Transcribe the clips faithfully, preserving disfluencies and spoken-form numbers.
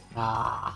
Ah.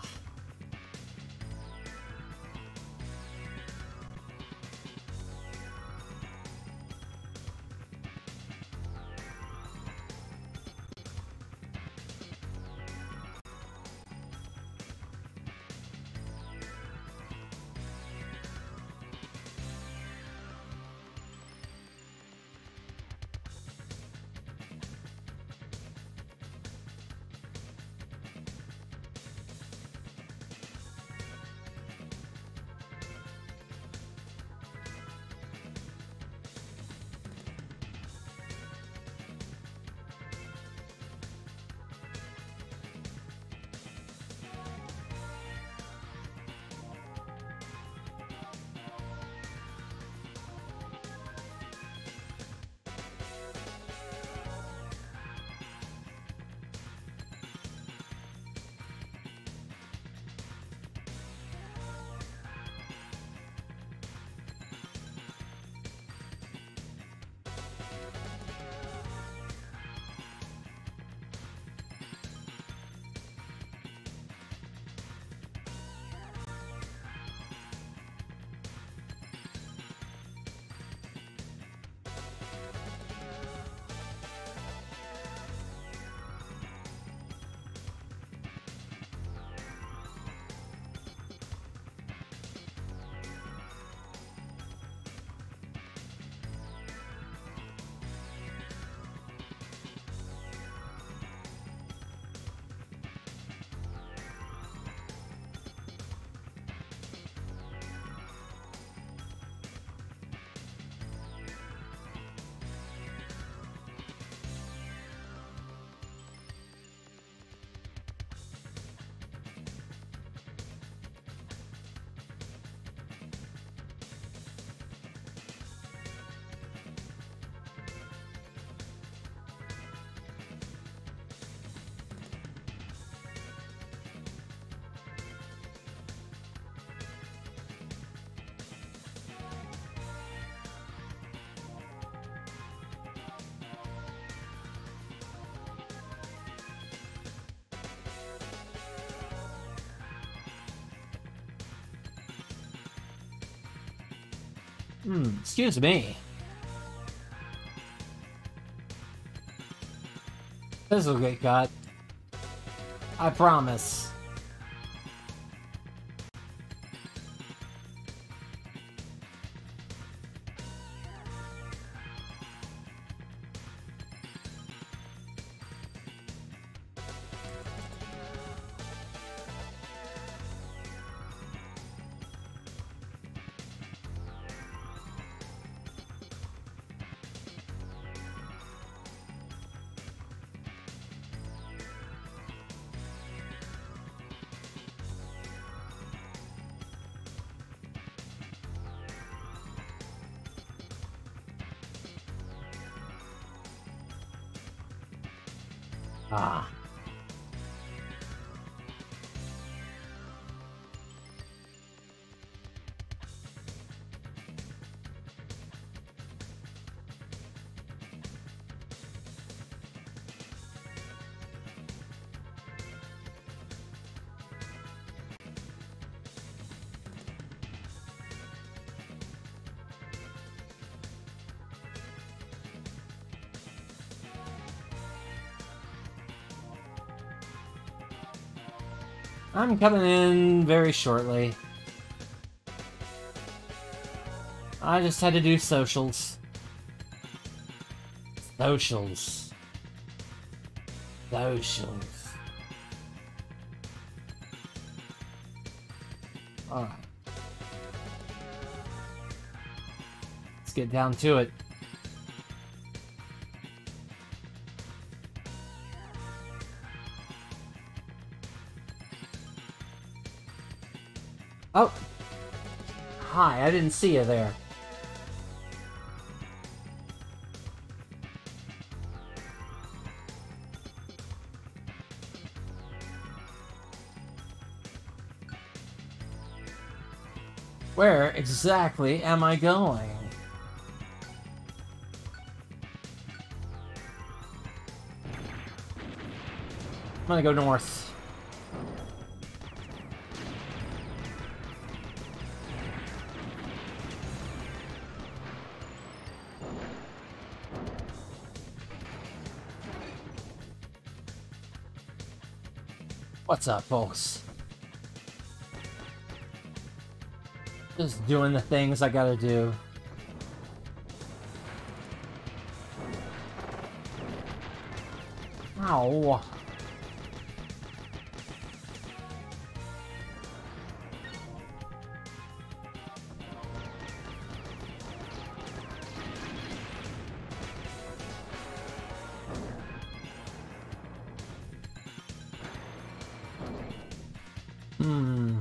Hmm, excuse me. This will get cut. I promise. Ah. I'm coming in very shortly. I just had to do socials. Socials. Socials. Alright. Let's get down to it. Oh! Hi, I didn't see you there. Where exactly am I going? I'm gonna go north. What's up, folks? Just doing the things I gotta do. Ow. Hmm.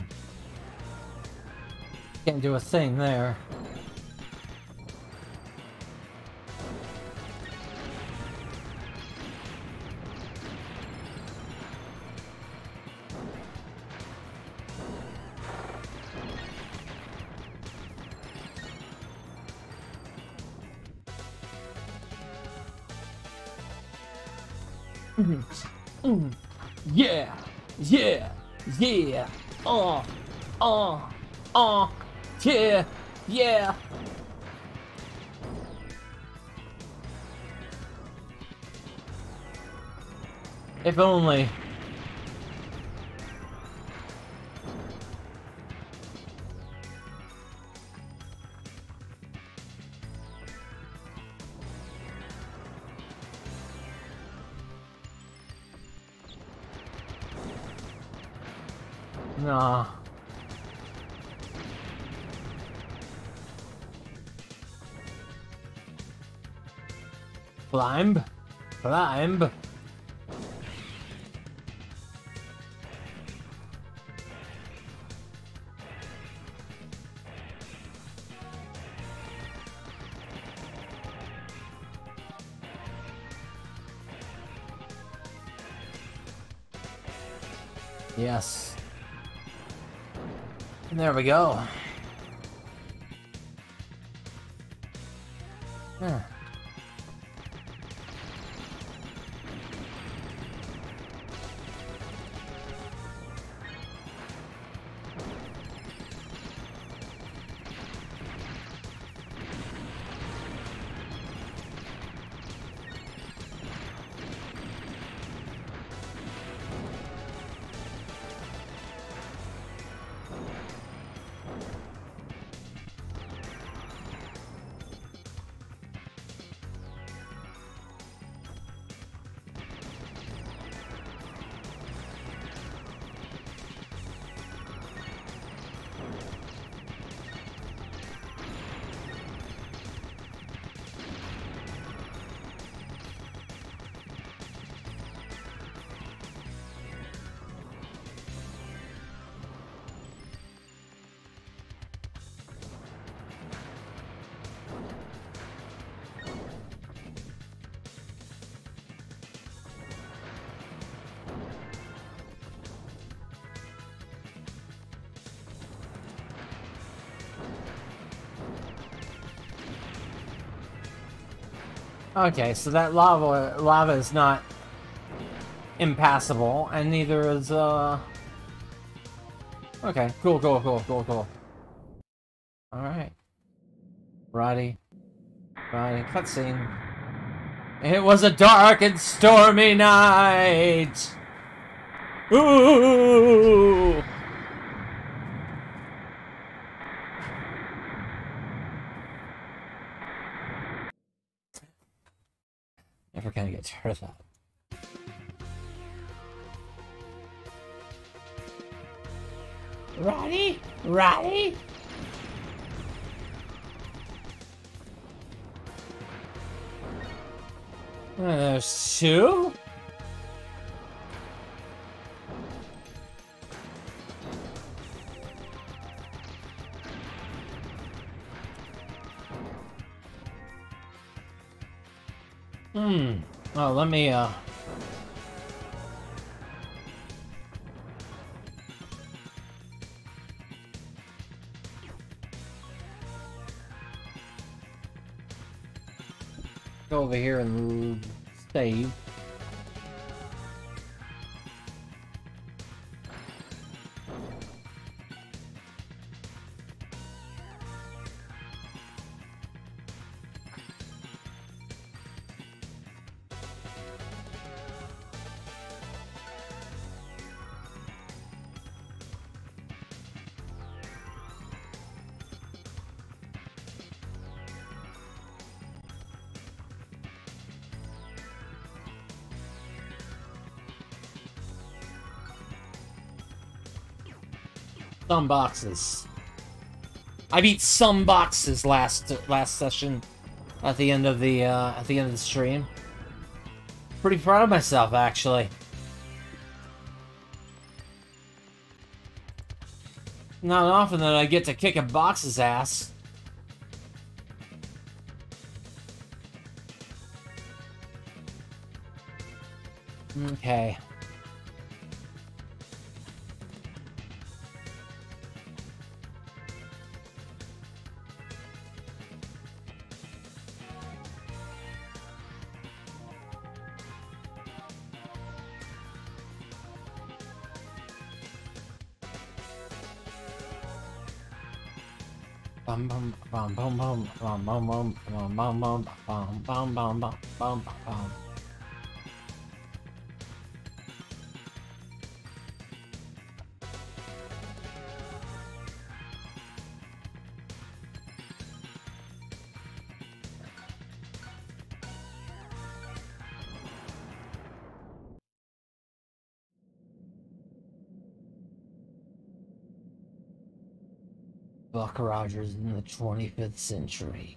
Can't do a thing there. Mm. Mm. Yeah, yeah, yeah. Oh, oh, oh, yeah, yeah. If only. Nah. Climb. Climb. Yes. And there we go. Yeah. Okay, so that lava lava is not impassable, and neither is uh. Okay, cool, cool, cool, cool, cool. All right, Roddy, Roddy, cutscene. It was a dark and stormy night. Ooh. Never gonna get tired of that. Roddy? Roddy? Uh, there's two? Hmm. Oh, let me, uh... go over here and save. Some boxes. I beat some boxes last last session at the end of the uh, at the end of the stream. Pretty proud of myself, actually. Not often that I get to kick a box's ass. Okay. Bum bum bum bum bum bum bum bum bum bum bum bum bum bum bum bum bum. Buck Rogers in the twenty-fifth century.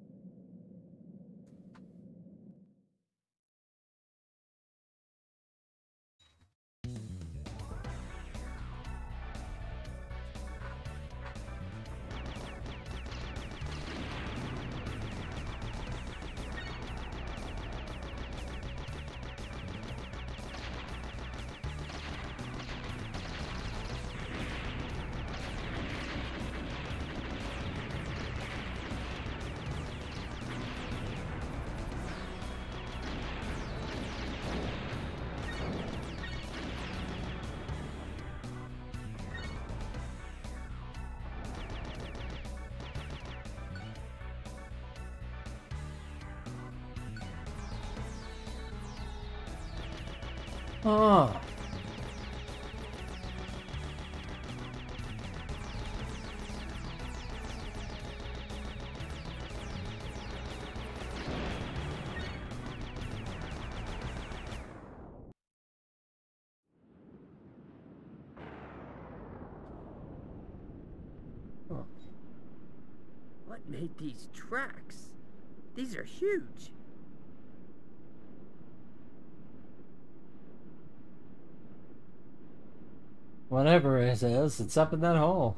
Oh. What made these tracks? These are huge. Whatever it is, it's up in that hole.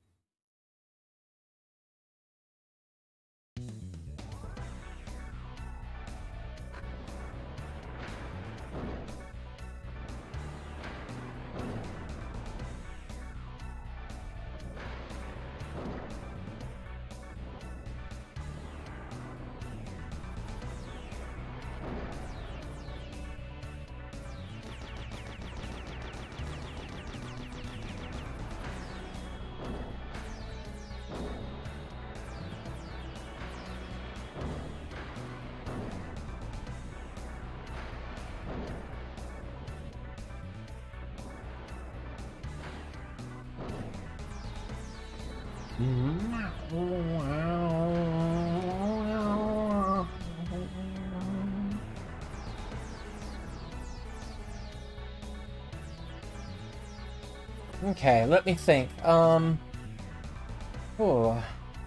Okay, let me think. Um. Oh.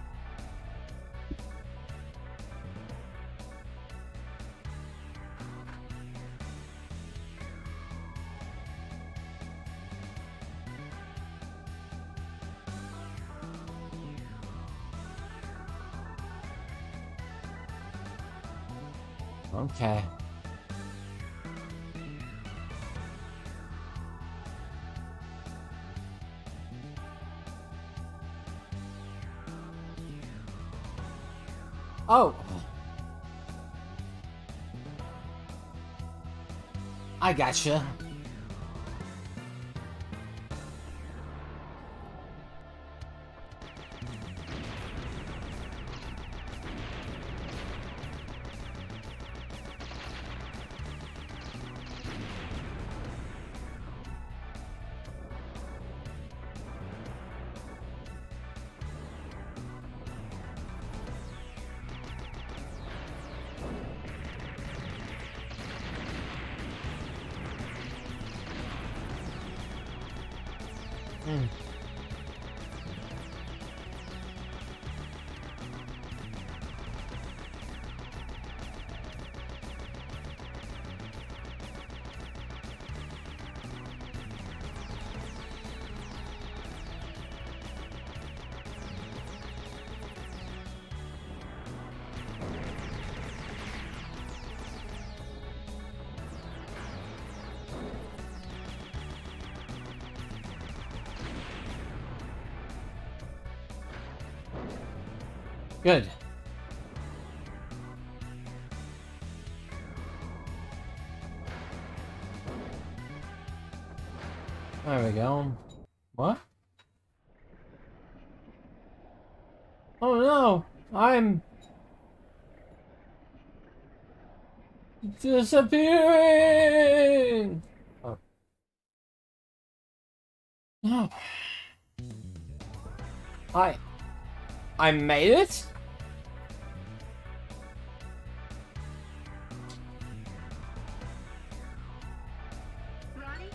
Okay. Oh. I gotcha. Good. There we go. What? Oh no! I'm... disappearing! Oh. No. I... I made it? Ronnie?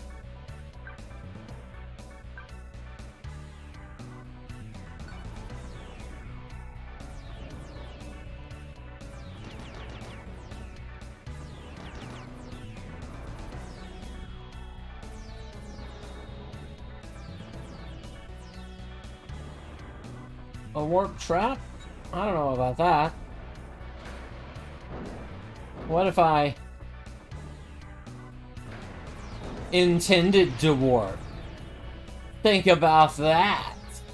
A warp trap? I don't know about that. What if I intended to warp? Think about that.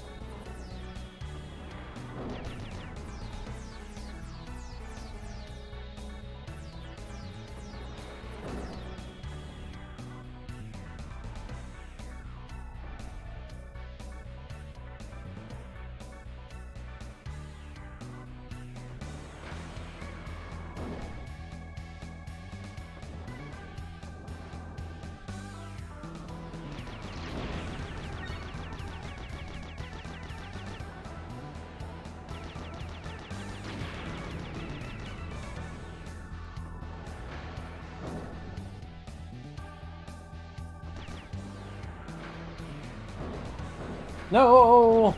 No!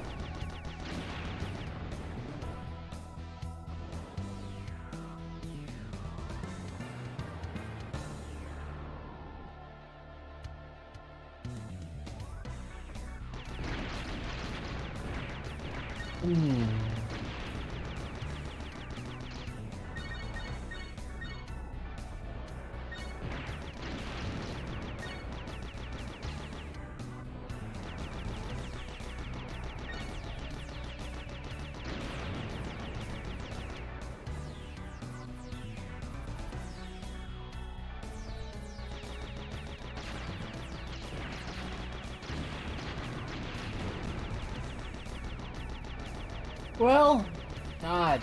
Hmm. Well, God.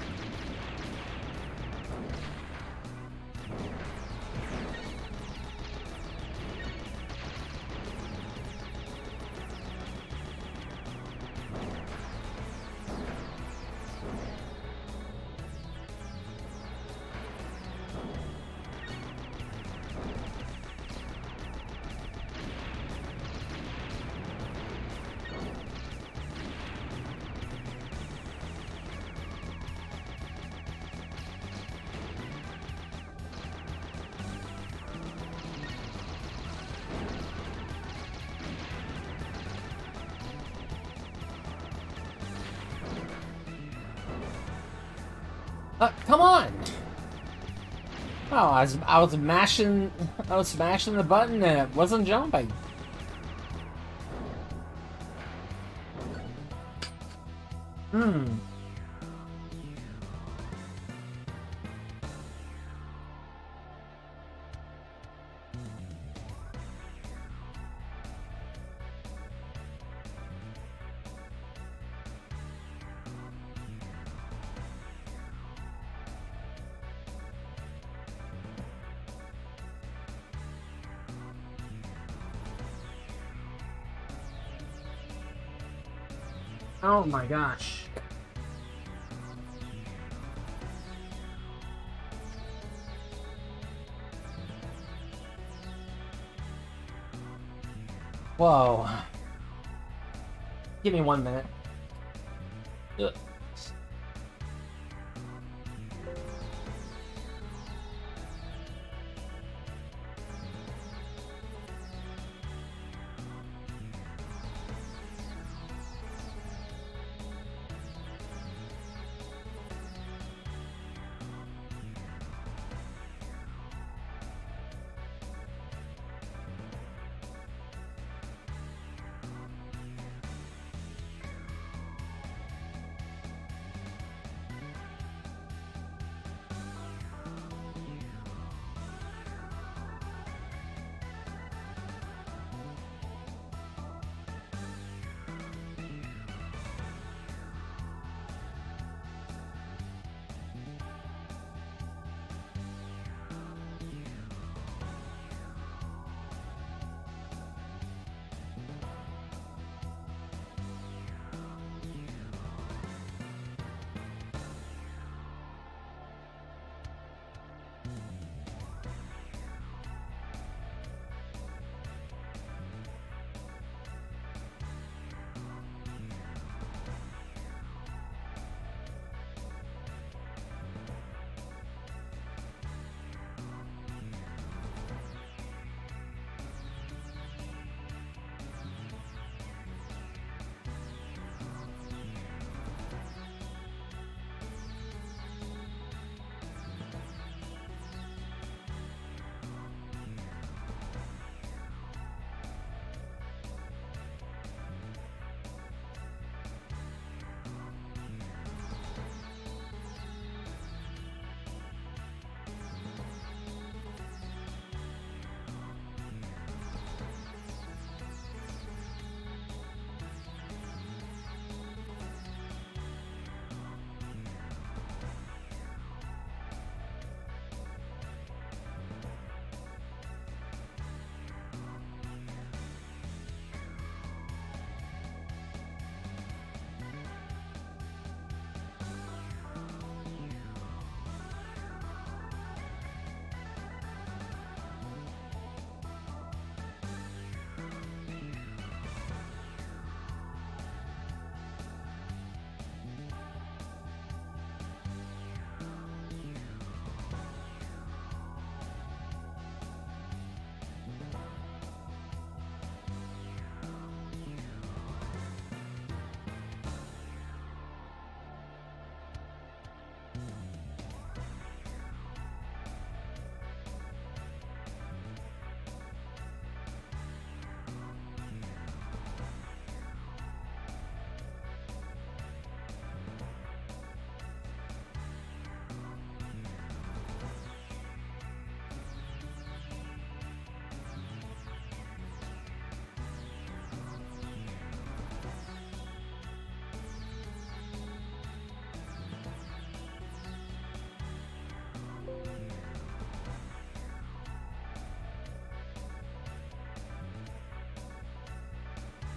Uh, come on! Oh, I was, I was mashing, I was smashing the button and it wasn't jumping. Hmm. Oh my gosh. Whoa. Give me one minute. Ugh.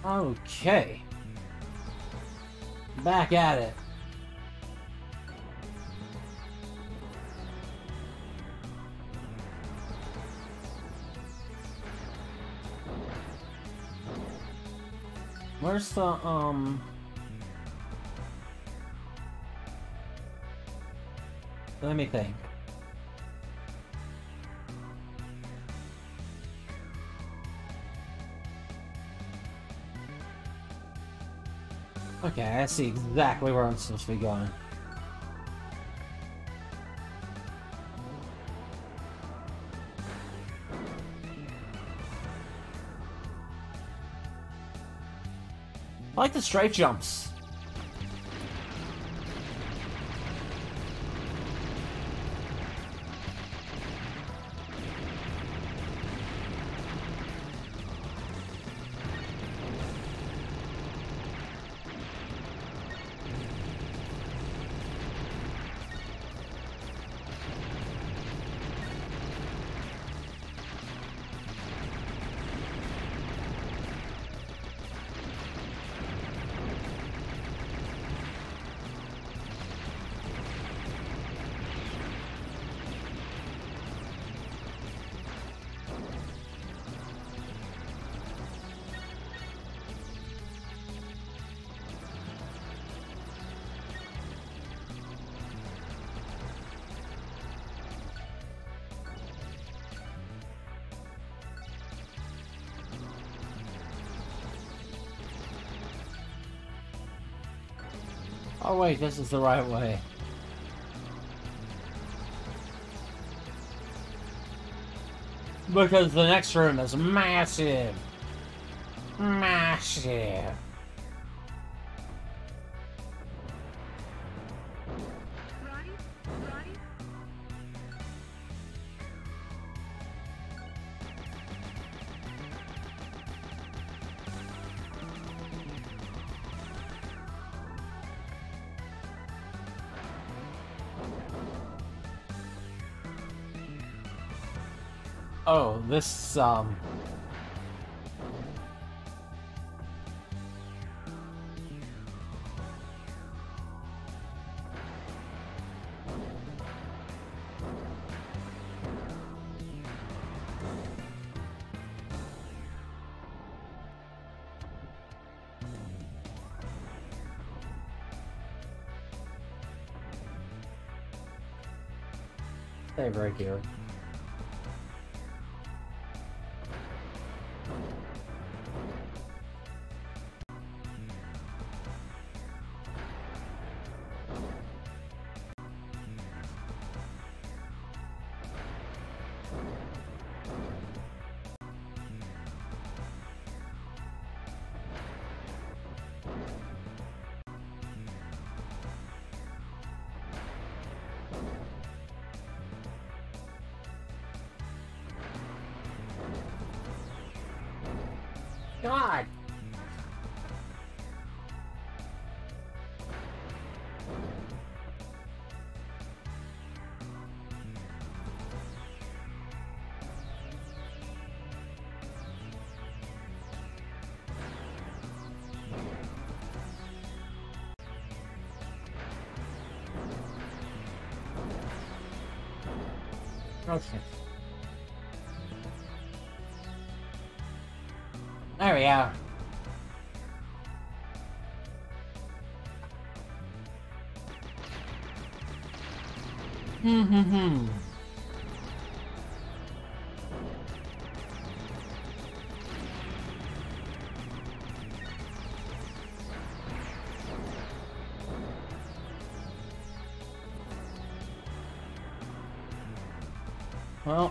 Okay. Back at it. Where's the, um... Let me think. Okay, I see exactly where I'm supposed to be going. I like the straight jumps. Oh wait, this is the right way. Because the next room is massive. Massive. Oh, this, um... stay right here. God! Okay. There we go. Hmm hmm hmm. Well.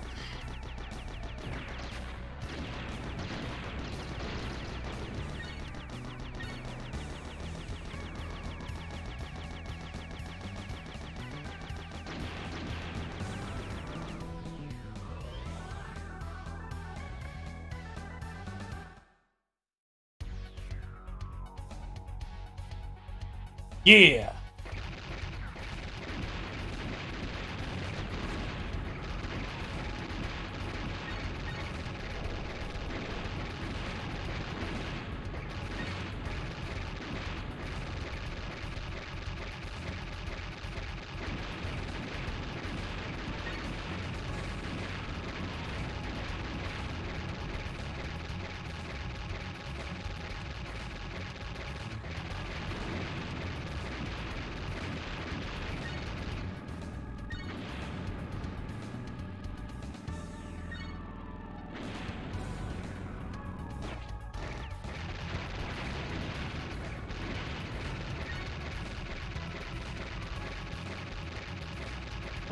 Yeah!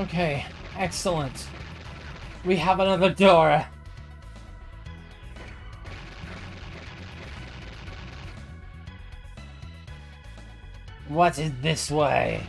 Okay, excellent. We have another door. What is this way?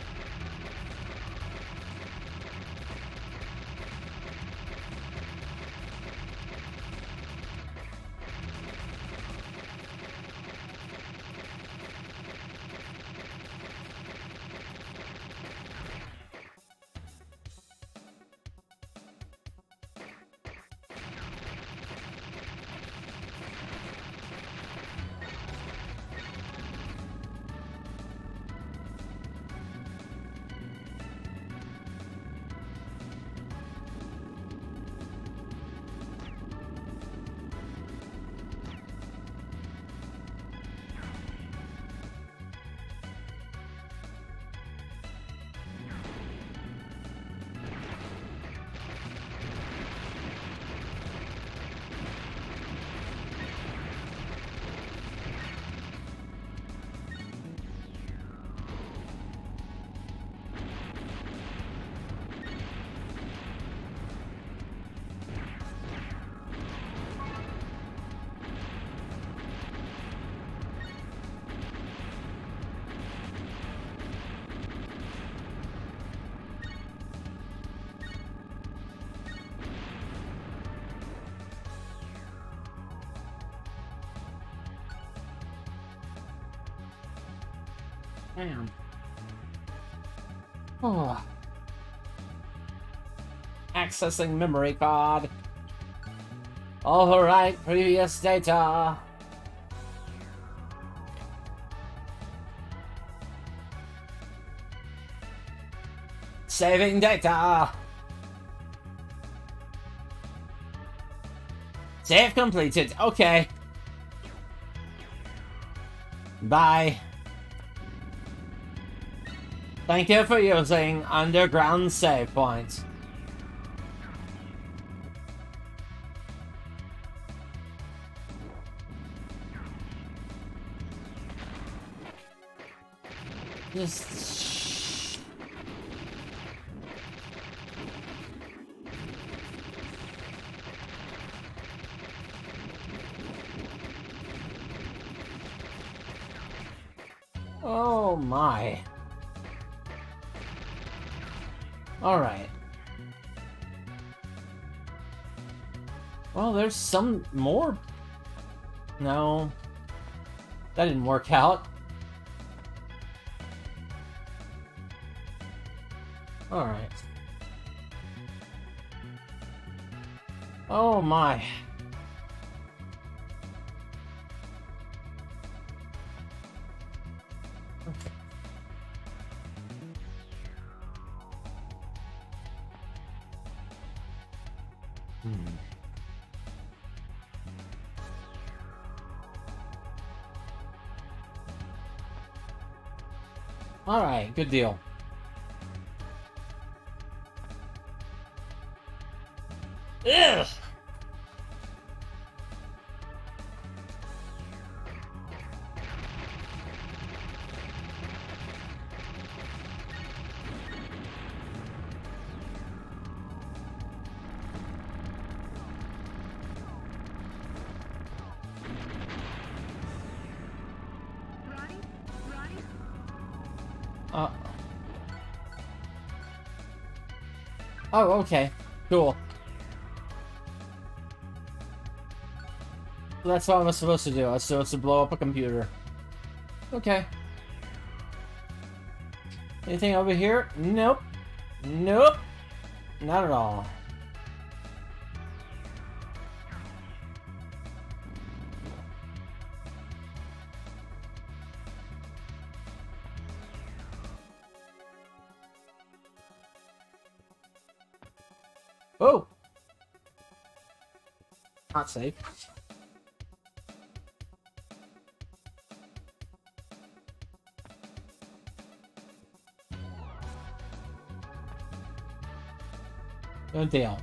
Damn. Oh. Accessing memory card. Overwrite previous data. Saving data. Save completed. Okay. Bye. Thank you for using underground save points. Just... Oh my. Alright. Well, there's some more. No. That didn't work out. Alright. Oh my. Okay. Hmm. Alright, good deal. Ugh! Uh. Oh, okay. Cool. That's what I was supposed to do. I was supposed to blow up a computer. Okay. Anything over here? Nope. Nope. Not at all. Oh! Not safe. Good deal.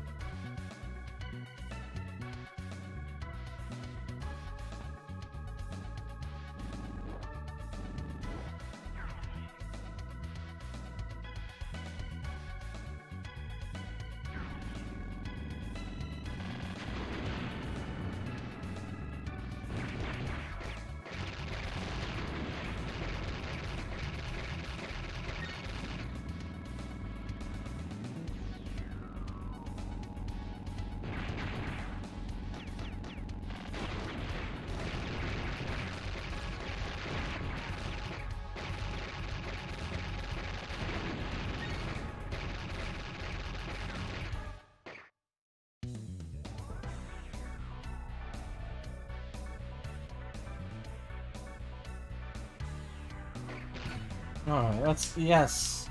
Alright, that's... yes.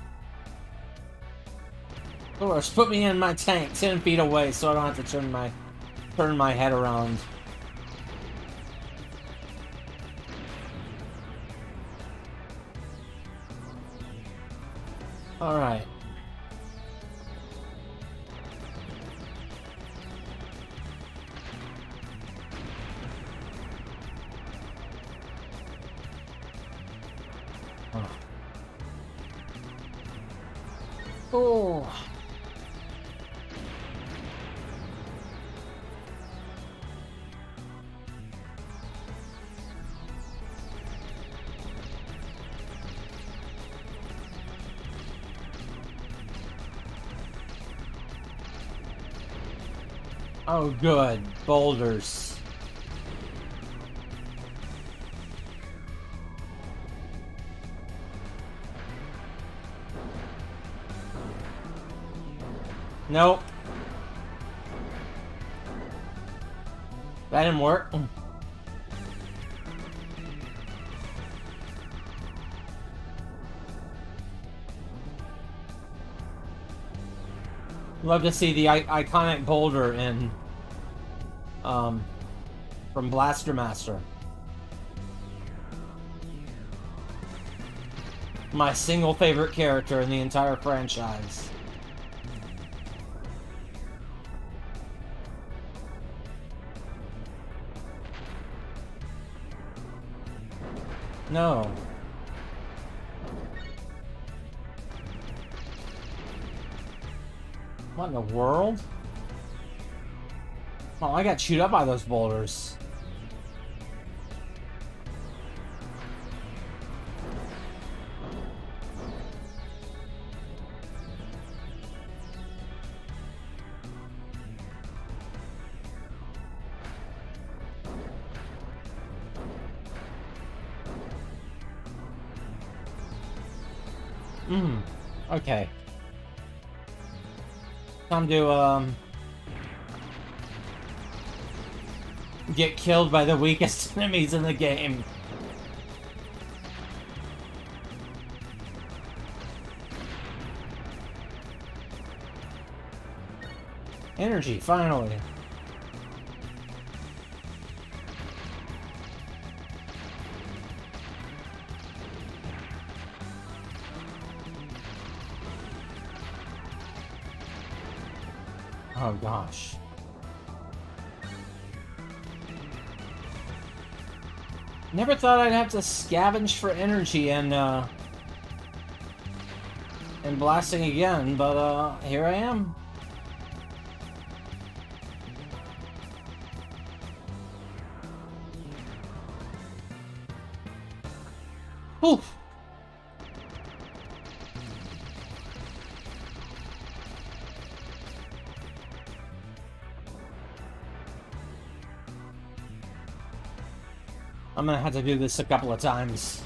Of course, put me in my tank ten feet away so I don't have to turn my... turn my head around. Alright. Oh. Oh, good. Boulders. Nope. That didn't work. Love to see the I iconic boulder in um from Blaster Master. My single favorite character in the entire franchise. No. What in the world? Oh, I got chewed up by those boulders. Mm, okay. Time to, um... get killed by the weakest enemies in the game. Energy, finally. Oh gosh. Never thought I'd have to scavenge for energy and uh and blasting again, but uh here I am. Whew. I'm gonna have to do this a couple of times.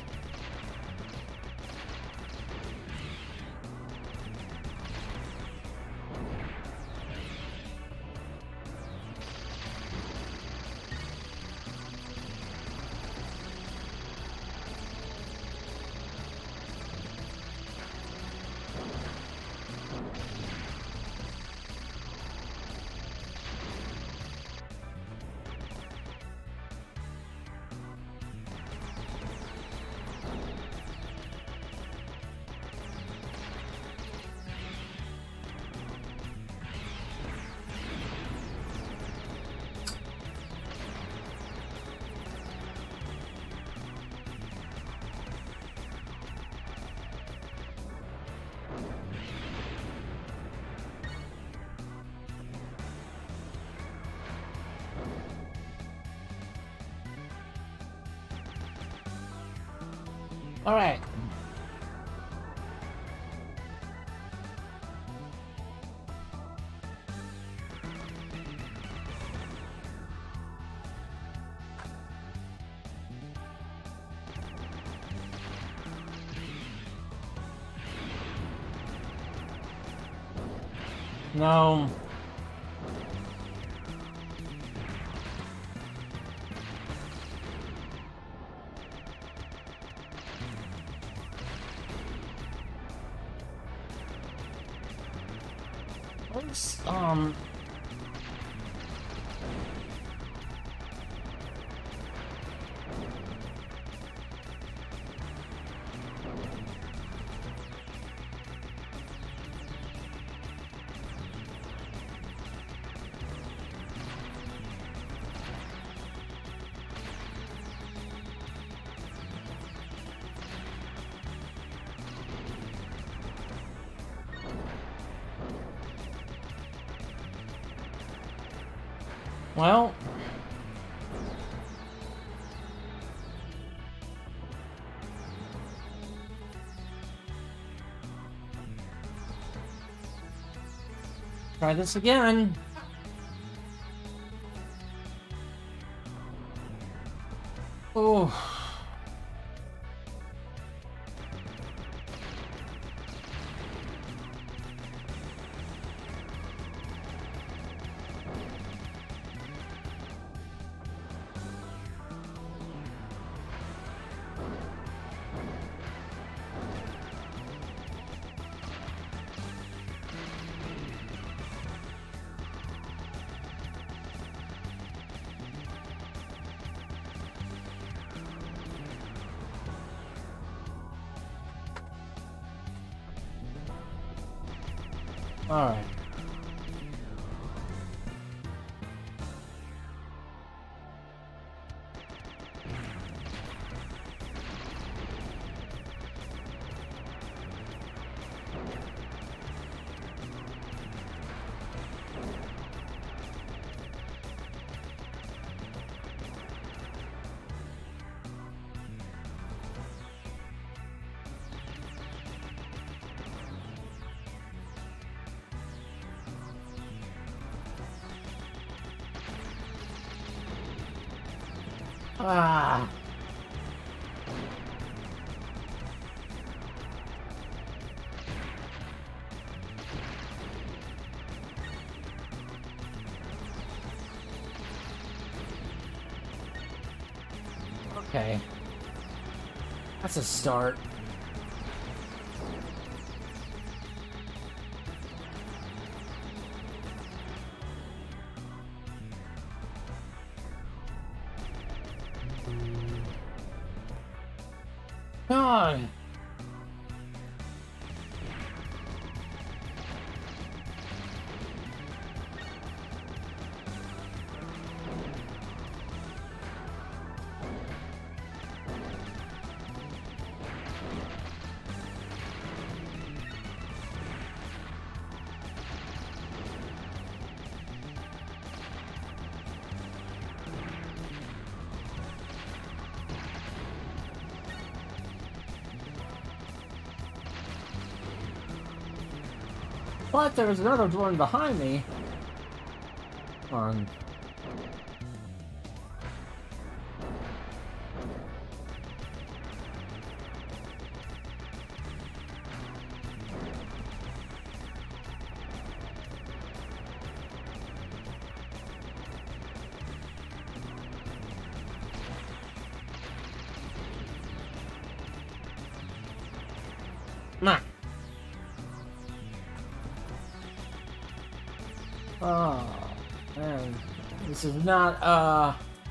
All right. No. Let's, um... Well... Try this again. Oh. All right. Ah. Okay. That's a start. God. But there was another one behind me. Come on. Nah. Oh, man. This is not, uh...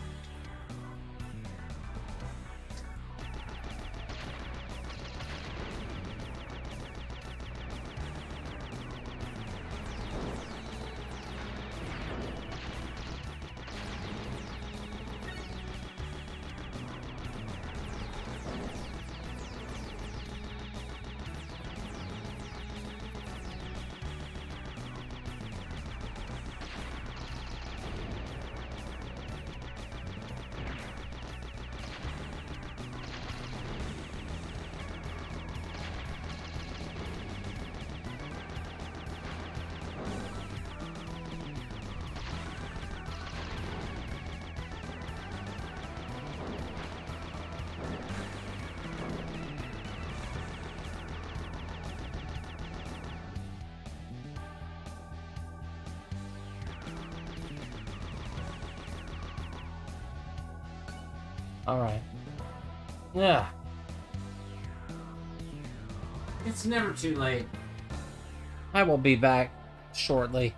Alright. Yeah. It's never too late. I will be back shortly.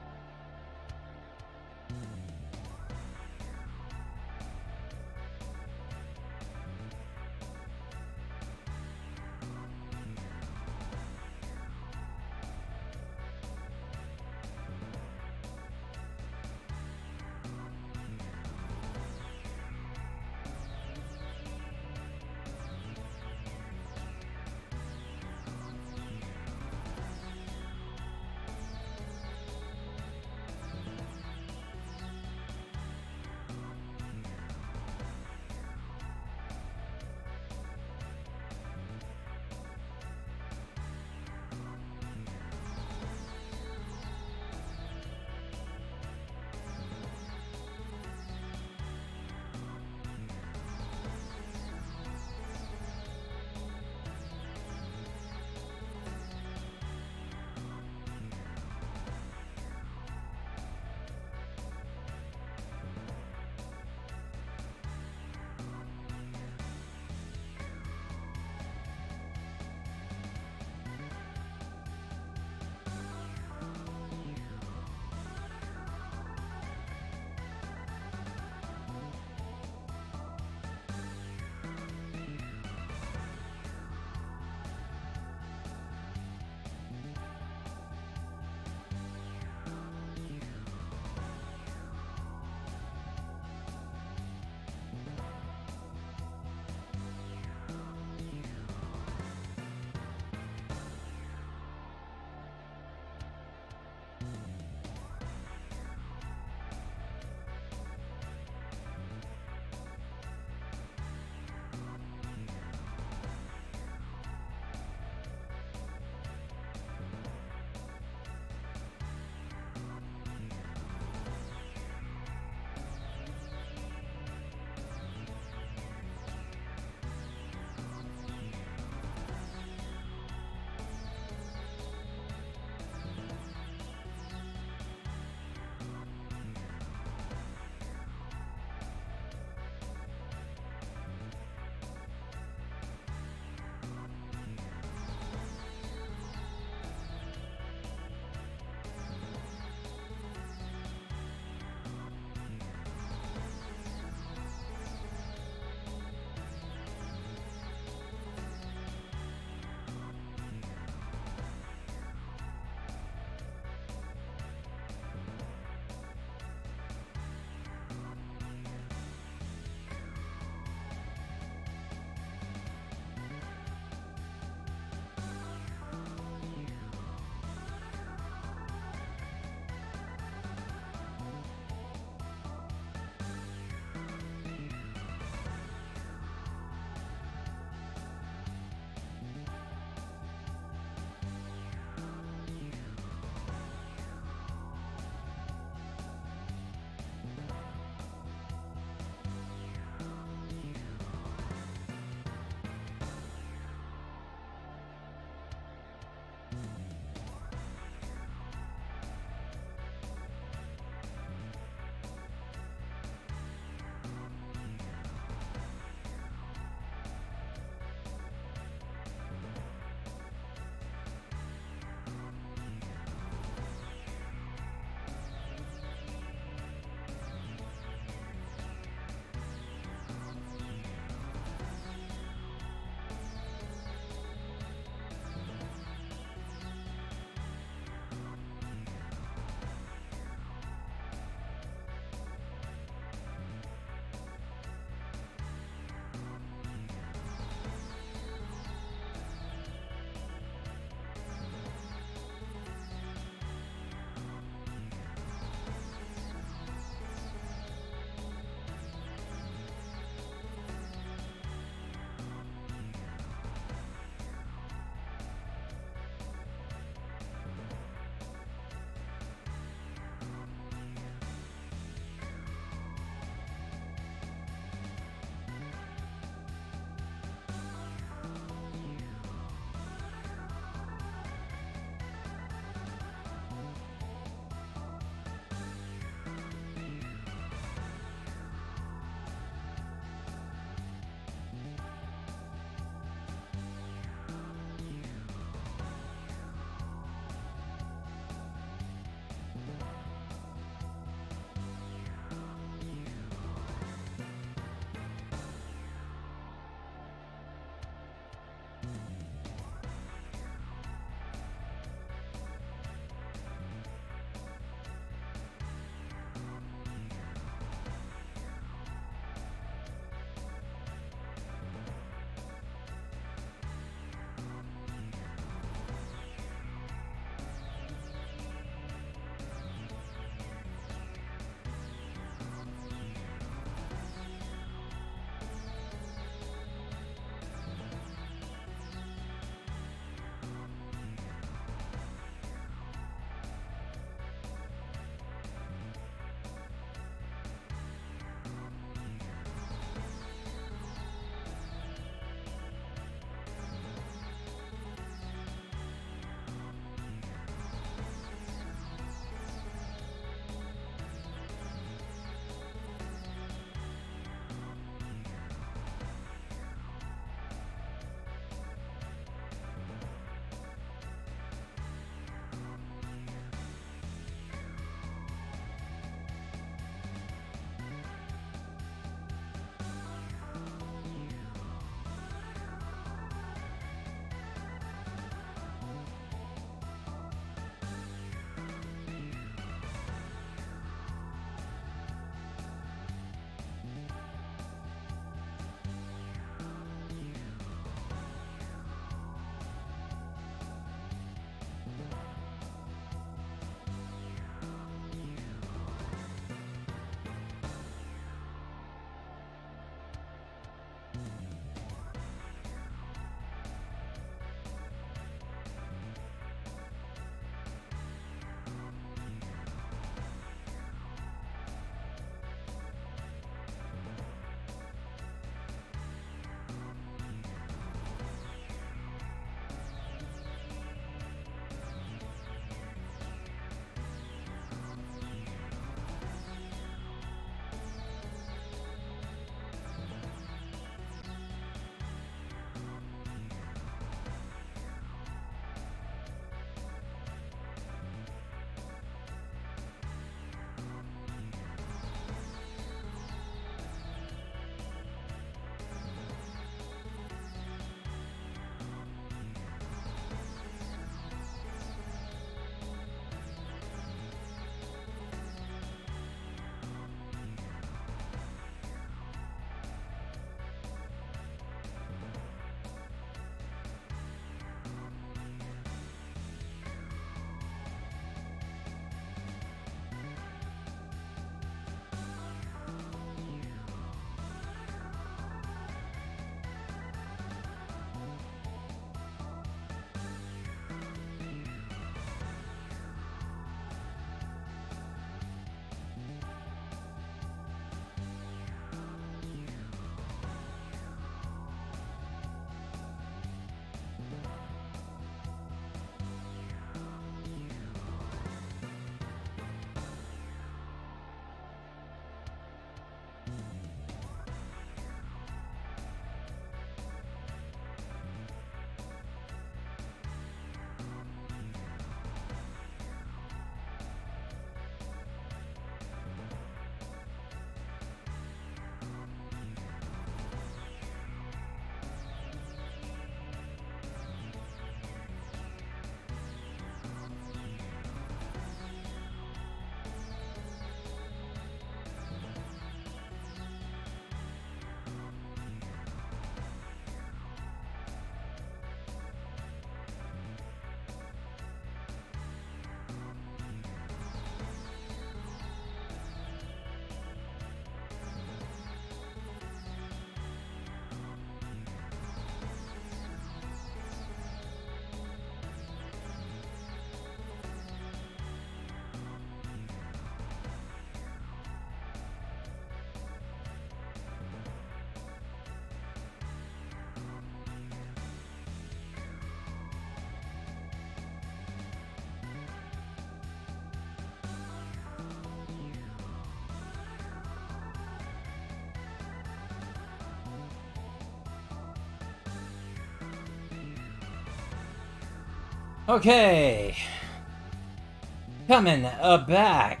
Okay. Coming uh, back.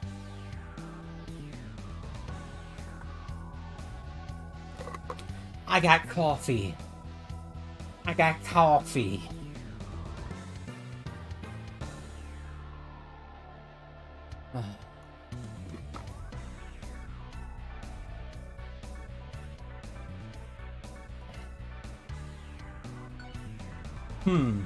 I got coffee. I got coffee. Hmm.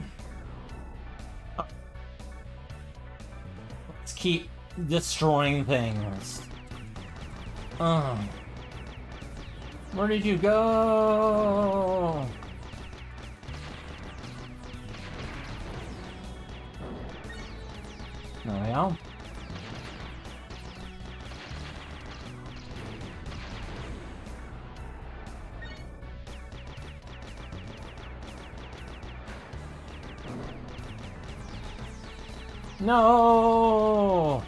Let's keep destroying things. Oh. Where did you go? There we go. No!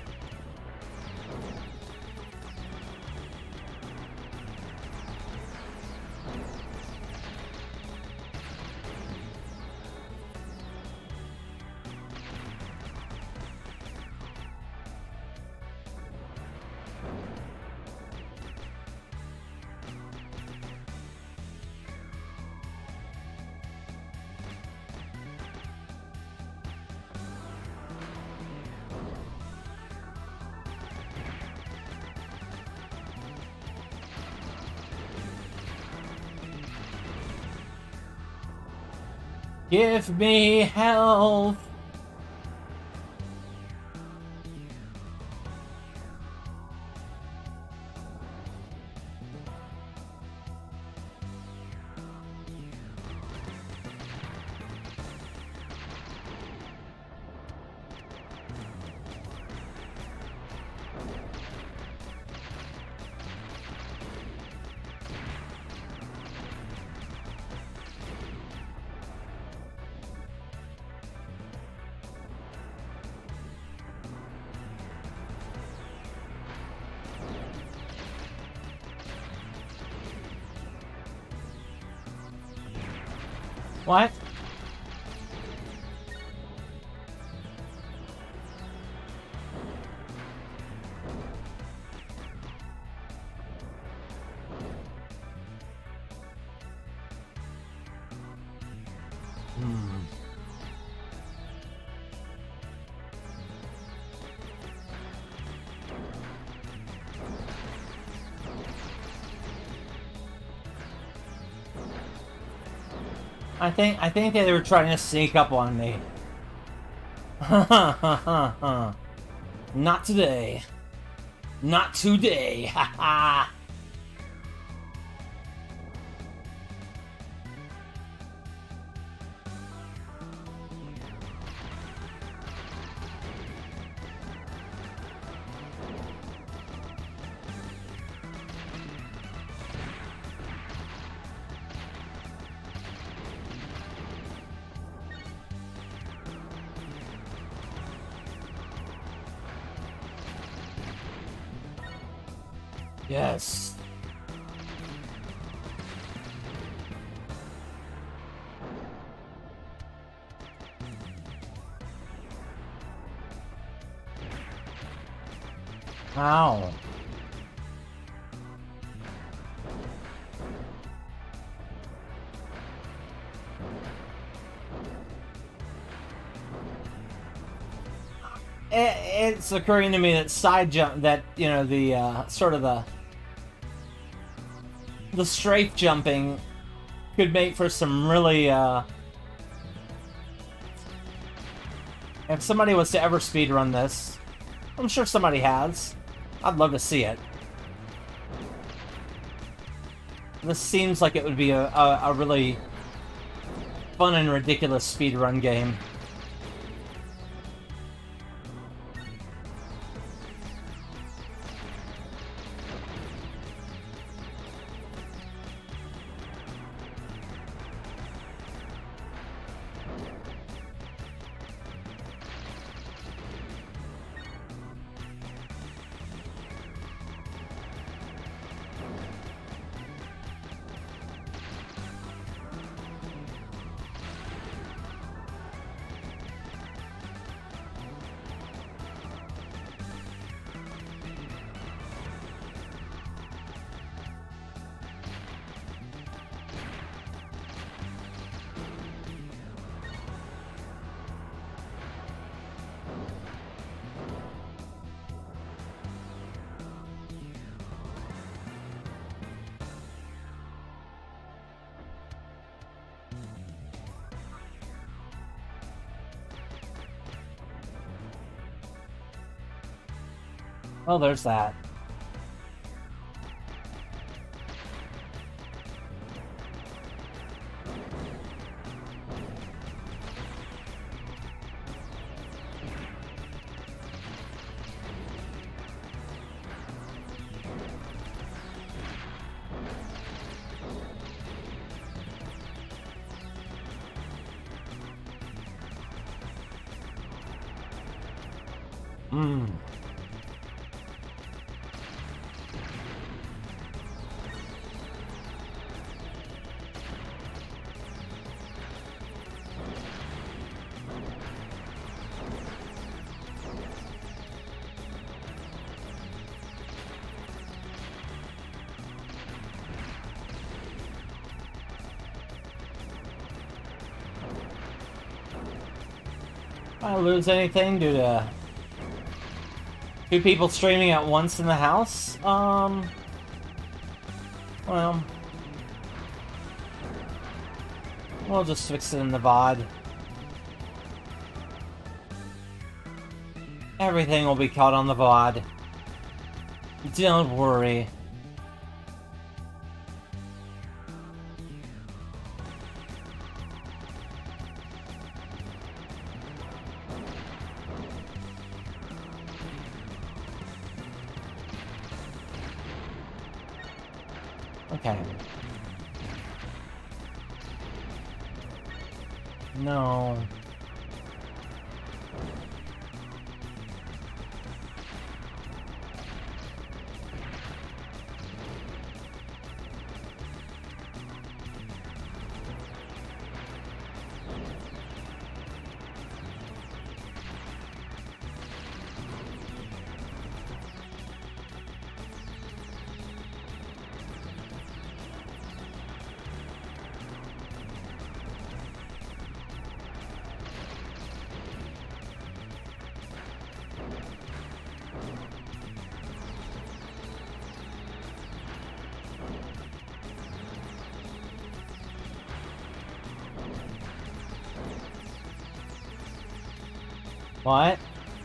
Give me health. What? Hmm. I think I think they were trying to sneak up on me. Ha ha ha ha ha. Not today. Not today. Ha ha. Yes. Ow. It's occurring to me that side jump, that, you know, the, uh, sort of the, the strafe jumping could make for some really, uh, if somebody was to ever speedrun this, I'm sure somebody has. I'd love to see it. This seems like it would be a, a, a really fun and ridiculous speedrun game. Oh, there's that. Hmm. I lose anything due to two people streaming at once in the house? Um, well, we'll just fix it in the V O D. Everything will be caught on the V O D. Don't worry. Okay. No. What?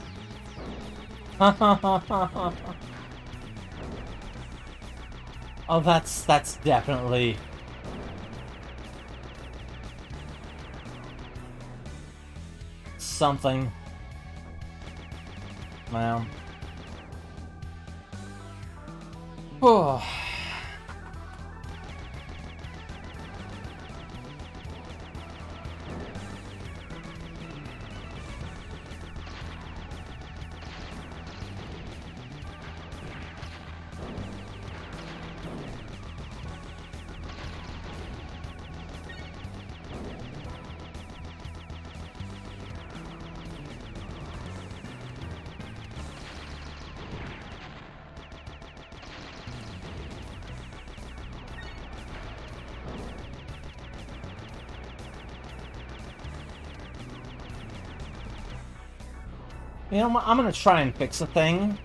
Oh, that's that's definitely something. Well. Oh. You know, I'm gonna try and fix a thing.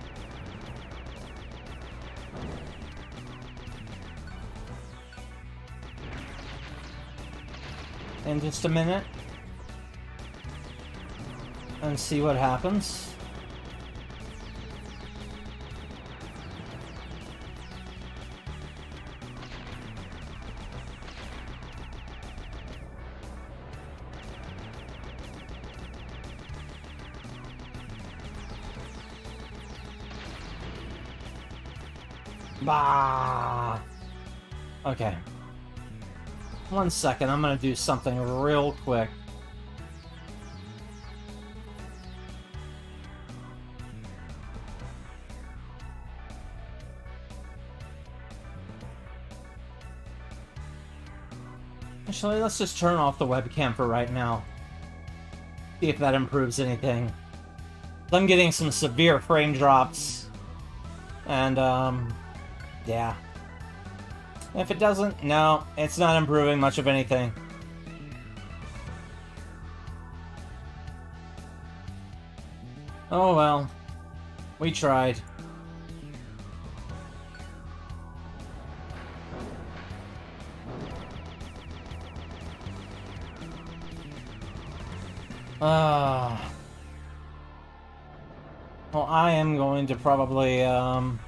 In just a minute. And see what happens. Bah. Okay. One second, I'm gonna do something real quick. Actually, let's just turn off the webcam for right now. See if that improves anything. I'm getting some severe frame drops. And, um... yeah. If it doesn't, no, it's not improving much of anything. Oh well. We tried. Ah. Well, I am going to probably, um...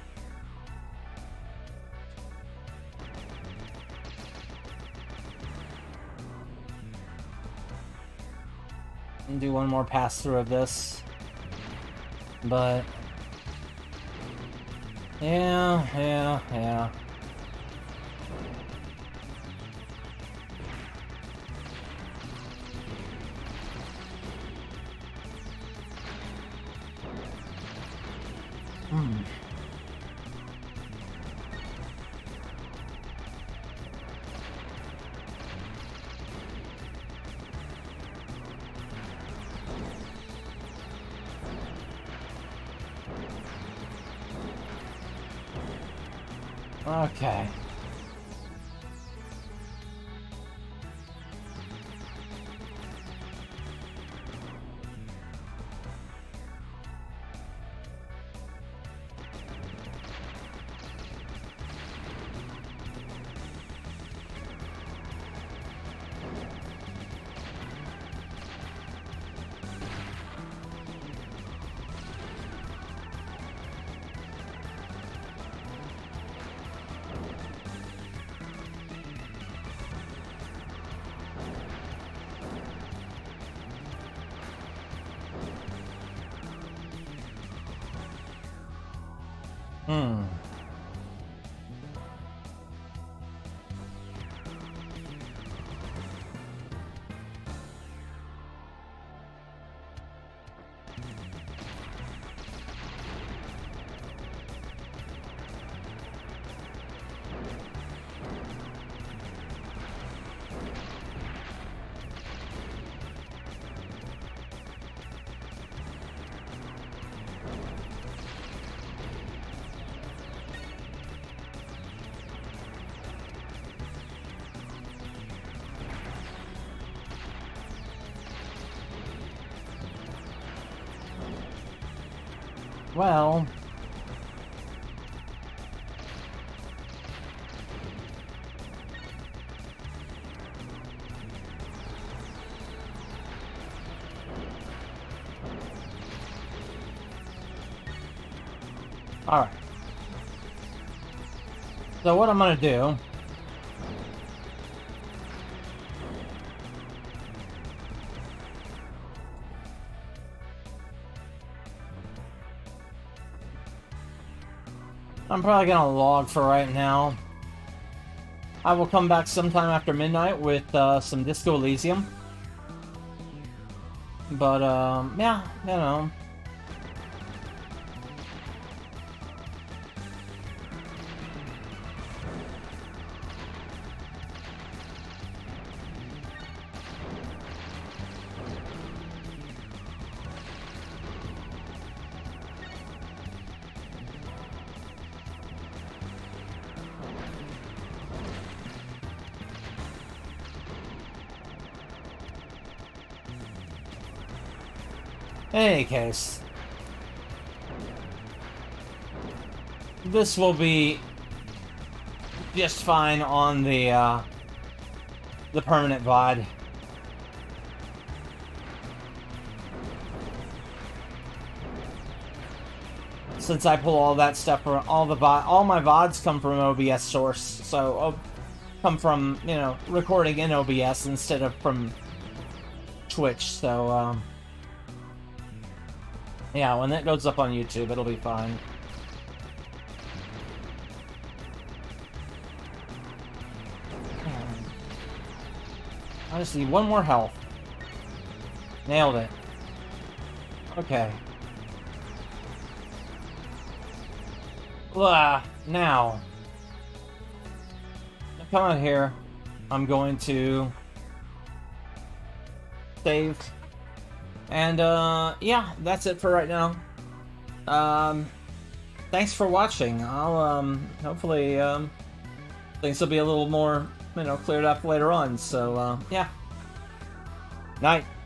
do one more pass-through of this. But... Yeah, yeah, yeah. Hmm. Okay. Hmm. Well... Alright. So what I'm gonna do... I'm probably gonna log for right now. I will come back sometime after midnight with uh, some Disco Elysium. But, um, yeah, you know. In any case, this will be just fine on the uh, the permanent V O D. Since I pull all that stuff from all the V O D, all my V O Ds come from O B S source, so uh, come from you know recording in O B S instead of from Twitch. So. Um, Yeah, when that goes up on YouTube, it'll be fine. I just need one more health. Nailed it. Okay. Blah. Now. Come on here. I'm going to save. And, uh, yeah, that's it for right now. Um, thanks for watching. I'll, um, hopefully, um, things will be a little more, you know, cleared up later on. So, uh, yeah. Night.